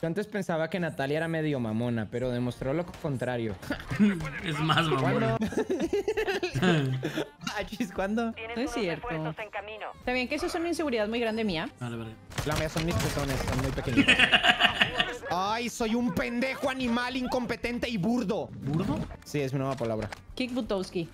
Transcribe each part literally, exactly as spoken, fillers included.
Yo antes pensaba que Natalia era medio mamona, pero demostró lo contrario. Es más mamona. Achis, ¿cuándo? No es cierto. También que eso es una inseguridad muy grande mía. Vale, vale. La mía son mis pezones, son muy pequeñitos. Ay, soy un pendejo animal incompetente y burdo. ¿Burdo? Sí, es mi nueva palabra. Kick Butowski.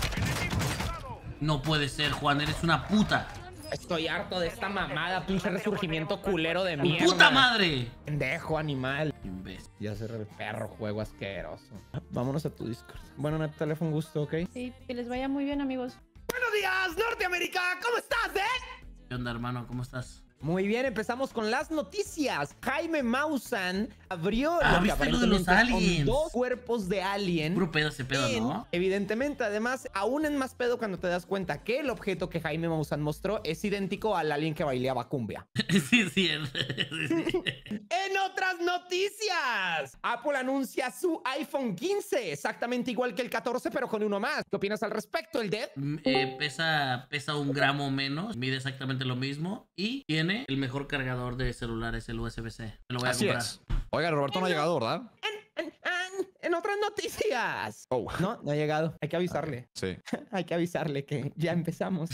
No puede ser, Juan, eres una puta. Estoy harto de esta mamada, pinche resurgimiento culero de mierda. ¡Puta madre! Pendejo animal. Imbécil. Ya cerré el perro, juego asqueroso. Vámonos a tu Discord. Bueno, Natalia, fue un gusto, ¿ok? Sí, que les vaya muy bien, amigos. Buenos días, Norteamérica. ¿Cómo estás, eh? ¿Qué onda, hermano? ¿Cómo estás? Muy bien, empezamos con las noticias. Jaime Maussan abrió Ah, lo que ¿viste lo de los aparentemente son aliens? dos cuerpos de alien. Puro pedo ese pedo, en- ¿no? Evidentemente, además, aún en más pedo cuando te das cuenta que el objeto que Jaime Maussan mostró es idéntico al alien que baileaba cumbia. Sí, sí, es- sí. En otras noticias, Apple anuncia su iPhone quince, exactamente igual que el catorce, pero con uno más. ¿Qué opinas al respecto, el Dead? Mm, eh, pesa, pesa un gramo menos, mide exactamente lo mismo y tiene el mejor cargador de celulares, el U S B C. Me lo voy a Así comprar. es. Oiga, Roberto no ha llegado, ¿verdad? En, en- en otras noticias. Oh. No, no ha llegado. Hay que avisarle. Sí. Hay que avisarle que ya empezamos.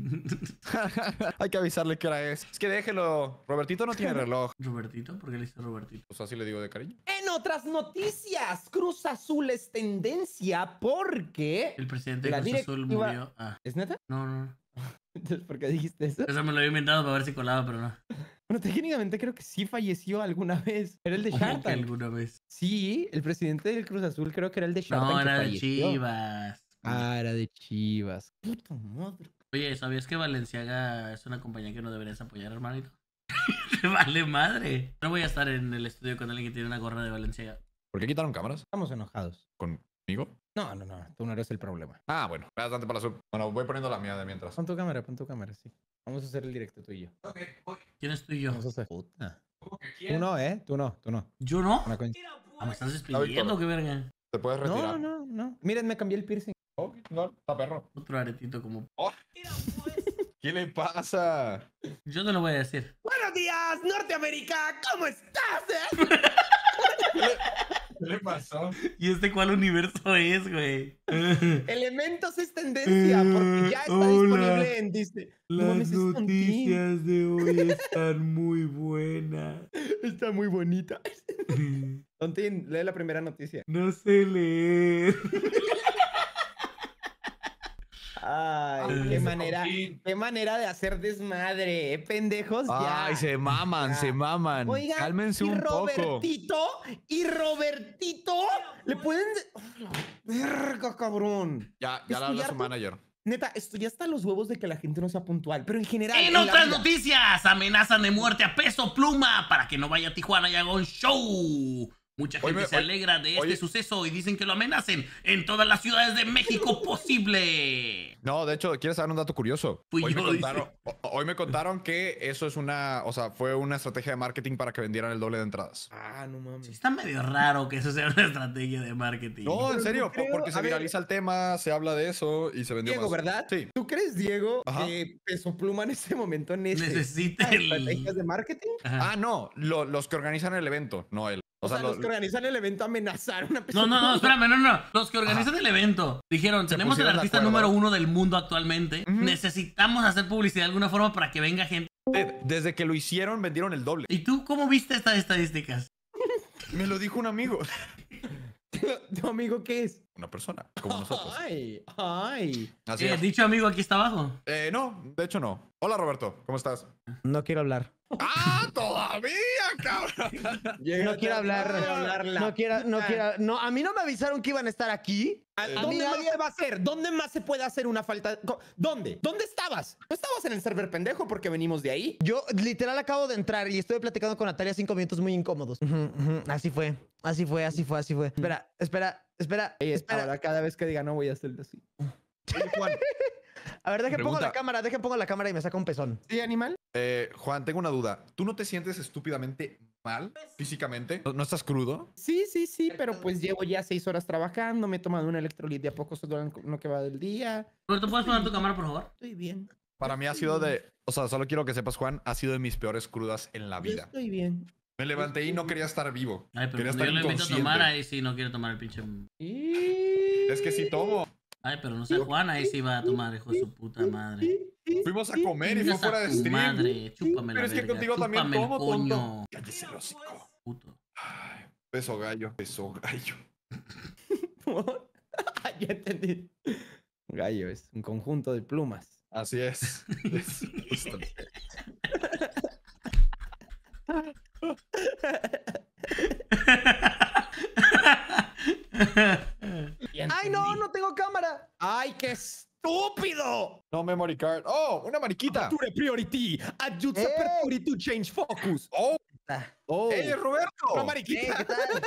Hay que avisarle qué hora es. Es que déjelo. Robertito no tiene reloj. ¿Robertito? ¿Por qué le dice Robertito? Pues así le digo de cariño. En otras noticias, Cruz Azul es tendencia porque... El presidente de La Cruz Azul directiva- murió. Ah, ¿Es neta? no, no, no. Entonces, ¿por qué dijiste eso? Eso me lo había inventado para ver si colaba, pero no. Bueno, técnicamente creo que sí falleció alguna vez. Era el de Como que Shark Tank. alguna vez. Sí, el presidente del Cruz Azul creo que era el de Shark No, Tank que era de falleció. Chivas. Ah, era de Chivas. Puta madre. Oye, ¿sabías que Balenciaga es una compañía que no deberías apoyar, hermanito? Te vale madre. No voy a estar en el estudio con alguien que tiene una gorra de Balenciaga. ¿Por qué quitaron cámaras? Estamos enojados. ¿Conmigo? No, no, no. Tú no eres el problema. Ah, bueno. Bastante para la sub. Bueno, voy poniendo la mía de mientras. Pon tu cámara, pon tu cámara, sí. Vamos a hacer el directo tú y yo. ¿Quién es tú y yo? Vamos a hacer... Puta. Tú no, ¿eh? Tú no, tú no. ¿Yo no? Una coin- Ah, ¿me estás despidiendo? ¿Qué verga? Te puedes No, retirar. no, no. Miren, me cambié el piercing. Oh, no, está perro. Otro aretito como... Oh. ¿Qué le pasa? Yo te lo voy a decir. Buenos días, Norteamérica. ¿Cómo estás, eh? ¿Qué le pasó? ¿Y este cuál universo es, güey? Elementos es tendencia porque ya está Hola. disponible en Disney. No Las mames, es Tontín. noticias de hoy están muy buenas. Está muy bonita. Tontín, lee la primera noticia. No sé leer. Ay, qué manera, qué manera de hacer desmadre, ¿eh, pendejos? Ya. Ay, se maman, Ya. se maman. Oigan, Cálmense y un poco. Robertito, y Robertito, le pueden... ¡Oh, la verga, cabrón! Ya, ya le hablé a su Estudiar- manager. Neta, estoy hasta los huevos de que la gente no sea puntual, pero en general... En la otras vida- noticias, amenazan de muerte a Peso Pluma para que no vaya a Tijuana y haga un show. Mucha gente Oye, se oye, alegra de este oye. suceso y dicen que lo amenacen en todas las ciudades de México posible. No, de hecho, ¿quieres saber un dato curioso? Fui hoy, yo, me contaron, dice. ho- hoy me contaron que eso es una, o sea, fue una estrategia de marketing para que vendieran el doble de entradas. Ah, no mames. Sí, está medio raro que eso sea una estrategia de marketing. No, en Pero serio, yo creo- porque se a ver. viraliza el tema, se habla de eso y se vendió Diego, más. ¿verdad? Sí. ¿Tú crees, Diego, Ajá. que Peso Pluma en este momento necesita Necesita el... estrategias de marketing? Ajá. Ah, no, lo- los que organizan el evento, no él. O, sea, lo- los que organizan el evento amenazaron a Peso No, no, no, Pluma. espérame, no, no. Los que organizan el evento dijeron, Se tenemos el pusieron de artista acuerdo. número uno del mundo actualmente. Ujú. Necesitamos hacer publicidad de alguna forma para que venga gente. Eh, Desde que lo hicieron, vendieron el doble. ¿Y tú cómo viste estas estadísticas? Me lo dijo un amigo. ¿Tu amigo qué es? Una persona, como nosotros. Ay, ay. Así Eh, es. dicho amigo aquí está abajo. Eh, no, de hecho no. Hola, Roberto, ¿cómo estás? No quiero hablar. ¡Ah, todavía, cabrón! No quiero hablar. hablarla. No quiero, no quiero. No, a mí no me avisaron que iban a estar aquí. ¿A- A mí ¿Dónde más nadie- se va a hacer? ¿Dónde más se puede hacer una falta? co- ¿Dónde? ¿Dónde estabas? ¿No estabas en el server pendejo porque venimos de ahí? Yo literal acabo de entrar y estoy platicando con Natalia cinco minutos muy incómodos. Ujú, ujú. Así fue, así fue, así fue, así fue. Espera, espera, espera, Ey, espera. ahora cada vez que diga no voy a hacerlo así. Oye, Juan. A ver, dejen pongo Pregunta. la cámara, dejen pongo la cámara y me saca un pezón. ¿Sí, animal? Eh, Juan, tengo una duda. ¿Tú no te sientes estúpidamente mal físicamente? ¿No, no estás crudo? Sí, sí, sí, pero pues llevo ya seis horas trabajando, me he tomado un electrolit de a poco lo que va del día. Roberto, ¿puedes poner tu cámara, por favor? Estoy bien. Para mí ha sido de... O sea, solo quiero que sepas, Juan, ha sido de mis peores crudas en la Yo vida. estoy bien. Me levanté y no quería estar vivo. Ay, pero quería cuando estar yo lo invito a inconsciente. tomar, ahí sí no quiero tomar el pinche. Es que sí tomo. Ay, pero no sé, Juan, ahí sí va a tomar, hijo de su puta madre. Fuimos a comer y fue Chingas a fuera de tu stream. madre, chúpame Pero la es que verga, contigo también chúpame el tomo, coño. tonto. Cállese el hocico. Puto. Ay, peso gallo, peso gallo. Ya entendí. Gallo es un conjunto de plumas. Así es. Es justo. Ya ¡Ay, no! entendí. ¡No tengo cámara! ¡Ay, qué estúpido! No memory card. Oh, una mariquita. Aperture priority. Adjust ¡Ey! aperture to change focus. Oh, Ah, Oh. ¡eh, Roberto! Una ¿eh, mariquita. ¿Qué tal?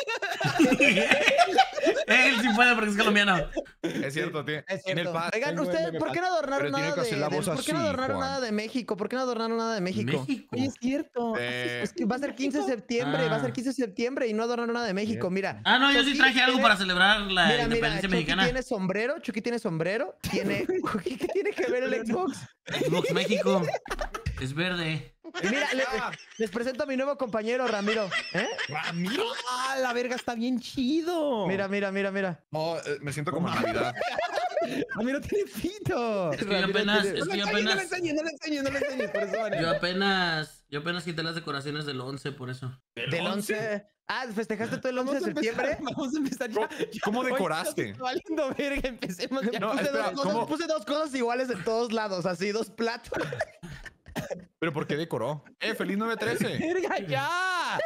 Él sí puede porque es colombiano. Es cierto, tiene, Es tiene el cierto. pad. Oigan, Tengo el ¿ustedes meme por qué no Pero adornaron tiene nada que de, hacer la de- voz ¿por qué no así, adornaron Juan. nada de México? ¿Por qué no adornaron nada de México? México. Oye, es cierto. Eh, Es que va a ser quince de septiembre, va a ser Ah. quince de septiembre y no adornaron nada de México. Mira. Ah, no, yo sí Chucky traje algo tiene- para celebrar la Mira, mira, independencia Chucky mexicana. tiene sombrero, Chucky tiene sombrero, tiene... ¿Qué tiene que ver el Xbox? Xbox México. Es verde. Y mira, le- les presento a mi nuevo compañero, Ramiro. ¿Eh? Ramiro. Ah, la verga está bien chido. Mira, mira, mira, mira. no, eh, me siento como en Navidad. Ramiro tiene pito. Es que yo apenas, tiene- es No que le yo enseñes, no le apenas, enseñes, no le enseñes, no le enseñes, por eso vale. yo apenas, yo apenas quité las decoraciones del once, por eso. Del once. Ah, ¿festejaste todo el once de Vamos a empezar, septiembre? Vamos a empezar ya. ¿Cómo Oye, decoraste? nos está valiendo verga, empecemos ya. No, puse, espera, dos cosas, ¿cómo? puse dos cosas iguales en todos lados, así, dos platos. ¿Pero por qué decoró? ¡Eh, feliz nueve trece! ¡Verga, ya!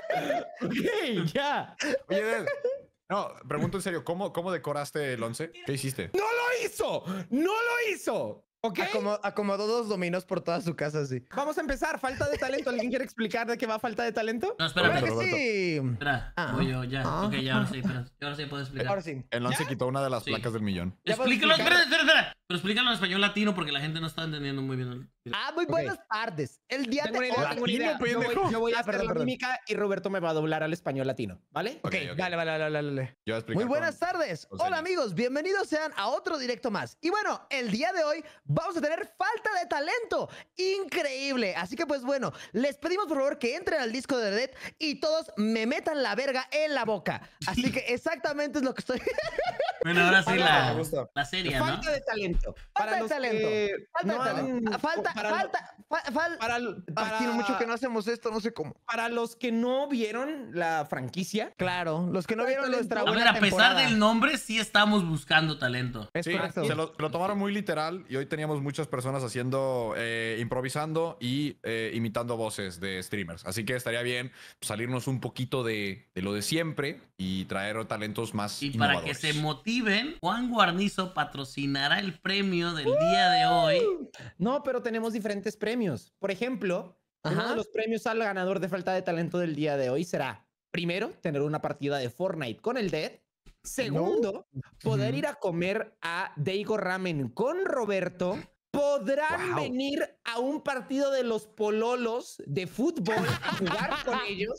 Ok, ya. Oye, Ded, no, pregunto en serio, ¿cómo, cómo decoraste el once? ¿Qué hiciste? ¡No lo hizo! ¡No lo hizo! ¿Ok? Acomo- acomodó dos dominos por toda su casa, así. Vamos a empezar. Falta de talento. ¿Alguien quiere explicar de qué va falta de talento? No, Claro espérame. que Roberto. sí. Espera, Ah. voy yo, ya. Ah. Ok, ya, ahora sí, espera. Ahora sí puedo explicar. Ahora sí. El once quitó una de las Sí. placas del millón. Ya puedo Explícalo, explicar. espera, espera, espera. Pero explícalo en español latino porque la gente no está entendiendo muy bien. el- Ah, muy buenas tardes. El día Tengo una de idea, hoy. tengo una idea. Latino, Yo voy, pendejo. yo voy a Ah, hacer perdón, la perdón. mímica y Roberto me va a doblar al español latino, ¿vale? Ok, ok. vale, vale, vale, vale, vale. Yo voy a explicar Muy buenas con- tardes. con Hola señas. amigos, bienvenidos sean a otro directo más. Y bueno, el día de hoy vamos a tener falta de talento. Increíble. Así que pues bueno, les pedimos por favor que entren al disco de Dead y todos me metan la verga en la boca. Así que exactamente es lo que estoy... Bueno, ahora sí Me la, gusta. la serie, ¿no? Falta de talento. Falta de los talento. que Falta, no de talento. han- falta, para, falta, fa- fal- Para, Ay, para- tiene mucho que no hacemos esto, no sé cómo. para los que no vieron la franquicia, Claro, los que no vieron nuestra A buena ver, a pesar temporada. del nombre, sí estamos buscando talento. Es Sí, correcto. se lo, lo tomaron muy literal y hoy teníamos muchas personas haciendo, eh, improvisando y eh, imitando voces de streamers. Así que estaría bien pues, salirnos un poquito de, de lo de siempre y traer talentos más Y para que innovadores. se motiven, Juan Guarnizo patrocinará el premio del día de hoy. no, pero tenemos diferentes premios. Por ejemplo, uno Ajá. de los premios al ganador de falta de talento del día de hoy será, primero, tener una partida de Fortnite con el Dead. Segundo, poder Ujú. ir a comer a Deigo Ramen con Roberto. Podrán Wow. venir a un partido de los Pololos de fútbol a jugar con ellos.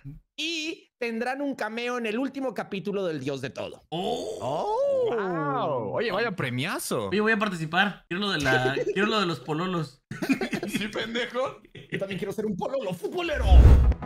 Y tendrán un cameo en el último capítulo del Dios de Todo. Oh. ¡Wow! Oye, vaya premiazo. Oye, voy a participar. Quiero lo de la, quiero lo de los pololos. Sí, pendejo. Yo también quiero ser un Pololo futbolero.